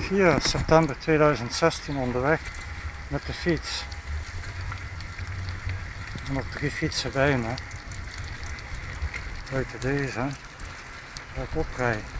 4 september 2016 onderweg met de fiets. Er zijn nog 3 fietsen bij me. Buiten deze ga ik oprijden.